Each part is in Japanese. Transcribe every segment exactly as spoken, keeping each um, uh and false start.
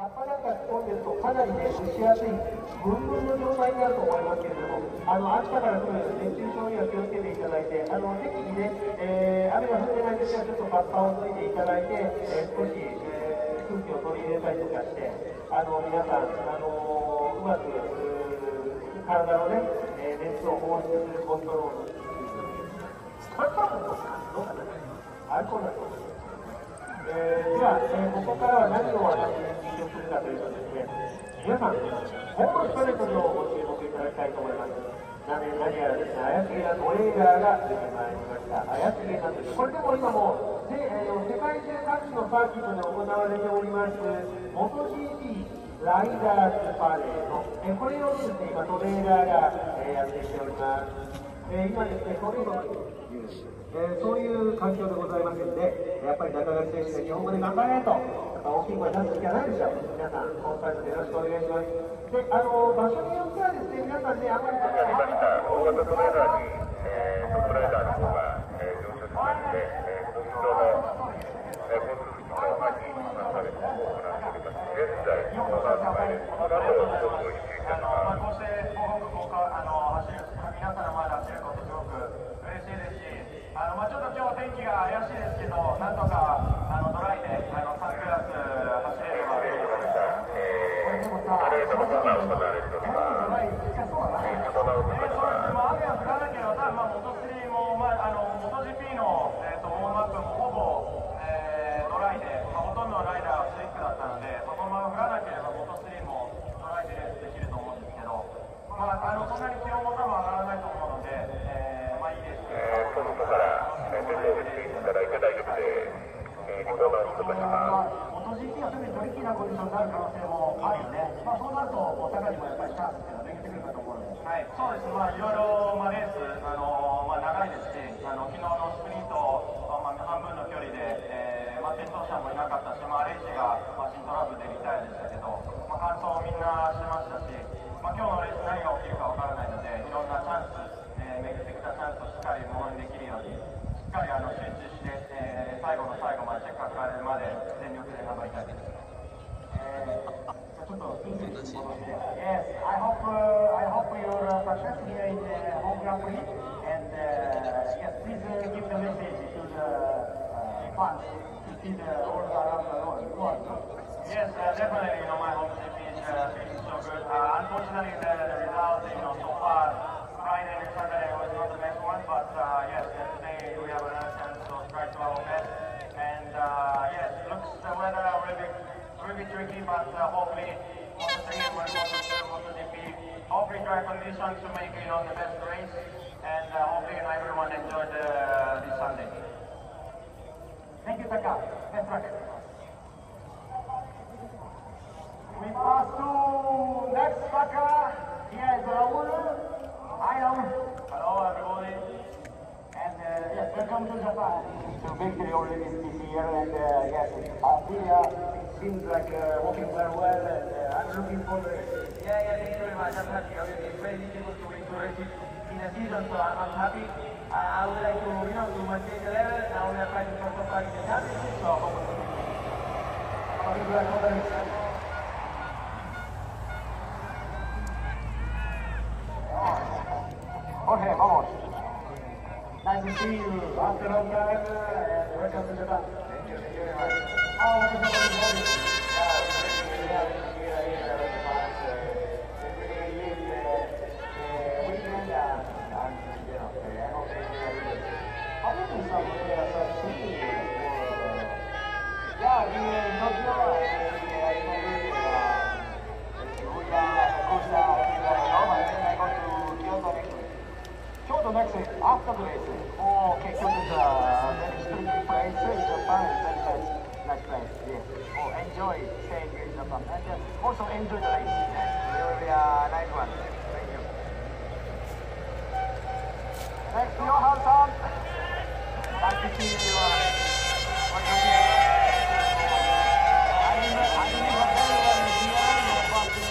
葉っぱなんか着込んでるとかなりね、蒸しやすい、ブンブンの状態になると思いますけれども、あの秋田から来る熱中症には気をつけていただいて、あの適宜ね、えー、雨が降ってない時はちょっと葉っぱを脱いでいただいて、えー、少し、えー、空気を取り入れたりとかして、あの皆さん、あのうまく体のね、えー、熱を放出するコントロール。これからもどうかな、アルコールだと思います。えー、では、えー、ここからは何を私に聞いてするかというとですね、皆さん、ほんのストレートにご注目いただきたいと思います。何何やらですね、怪しげなトレーラーが出てまいりました。怪しげなという、これでも今もう、でえー、世界中各地のサーキットで行われております、モト ジーピー ライダーズパレード、えー、これをですね、今トレーラーが、えー、やってきております。えー、今ですね、トレードという、えー、そういう環境でございますので、やっぱり中垣選手が日本語で頑張れと、やっぱ大きい声出すしかないでしょう。皆さん、コンサートでよろしくお願いします。で、あの場所によってはですね、皆さんね、あまりやりました。大型トレーラーに、えー、トップライダーの方が、えー、乗車しまして、えー、高速道の、えー、交通機の前に今されるのを行っております。現在、コーナー手前です。この後、どうぞ一周いたします。 こうして東北高架あの走る皆さんの前で走ることすごく嬉しいですし、あのまあちょっと今日天気が怪しいですけど、なんとかあのドライであのさんクラス走れればいいです。 パレードの方が行われております。えー、そうですね、 まあ雨は降らなければ、ただまあモトスリーもまああのモト ジーピー のえっ、ー、とウォームアップもほぼ、えー、ドライで、まあ、ほとんどのライダーはスリップだったので、まあ、このまま降らなければモトスリーもドライでレースできると思うんですけど、まああのそんなに気温も多分上がらないと思うので、えー、まあいいですけど、 えー、その外から、えー、手を振っていただいて大丈夫です。えー、リコーダーを出します。 モト ジーピー は特にトリッキーなコンディションになる可能性もあるよね。まあそうなると、高にもやっぱりチャンスっていうのは巡ってくるかと思うので。はい、そうです。まあいろいろ、まあ、レース、あのまあ、長いですし、あの昨日のスプリント、まあ、半分の距離で、えーまあ、転倒者もいなかったし、まあ、レイジがマシントラブルでリタイアでしたけど、まあ、完走をみんなしてましたし、まあ、今日のレース何が起きるかわからないので、いろんなチャンス、えー、巡ってきたチャンスをしっかりものにできるように、しっかりあの集中して、えー、最後の最後までチェックがかかるまで全力で頑張りたいです。Yes, I hope uh, I hope your uh, success here in the home Grand Prix, and uh, yes, please uh, give the message to the uh, fans to see the world around the world. Yes, uh, definitely. You know, my home G P is uh, feeling so good. Uh, unfortunately, the, the result, you know, so far Friday and Saturday was not the best one, but uh, yes, today we have another chance to try to our best. And uh, yes, looks the weather really really tricky, but uh, hopefully. Hopefully dry conditions to make you know the best race, and uh, hopefully you know, everyone enjoyed uh, this Sunday. Thank you, Taka. Best luck. We pass to next Taka. Here is Raul. Hi, Raul. Hello, everybody. And uh, yes, welcome to Japan. To victory already this year, and uh, yes, Althea seems like uh, working very well, and uh, I'm looking forward to it. Yeah, yeah, thank you very much. I'm happy. I mean, it's very difficult to win two races in a season, so I'm, I'm happy. Uh, I would like to, you know, to maintain the level. Now we are trying to first of all in the championship, so hopefully, hopefully we are confident. Jorge, vamos. Nice to see you after a long time, and welcome to Japan. Thank you, thank you very much. How was the morning? Yeah, we have been here in Japan. We really lived the weekend, and, and you know, I hope they are good. How many some players are seeing you? Yeah, we in Tokyo, and I go to Shibuya, Sakusa, Rome, and then I go to Kyoto next week. Kyoto next week, after the race. Oh, okay, Kyoto is a very strict place in Japan, very nice, nice place, yes. Oh, enjoy staying here in Japan, and uh, also enjoy the race. It will be a nice one. Thank you. Next, Johansson. Nice to see you. What do you think? I remember, I remember very well the year, but the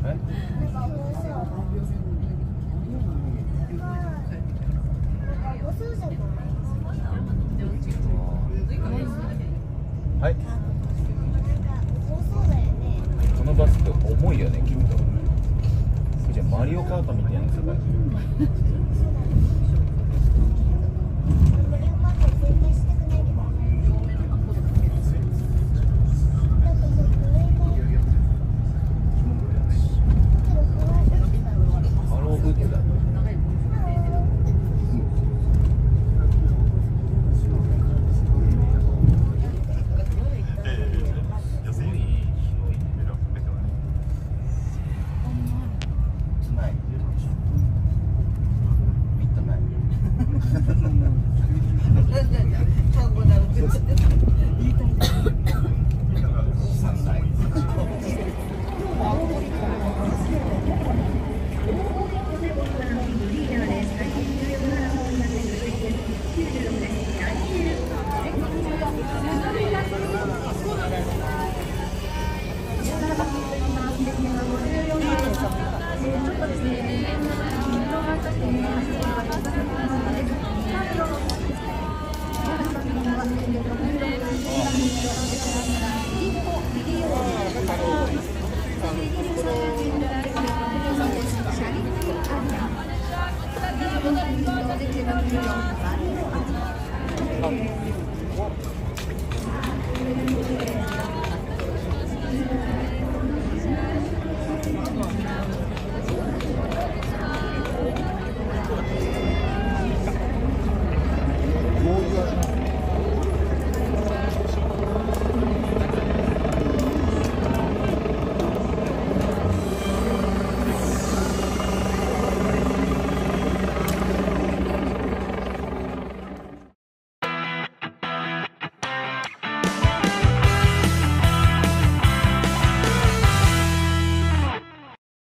はい。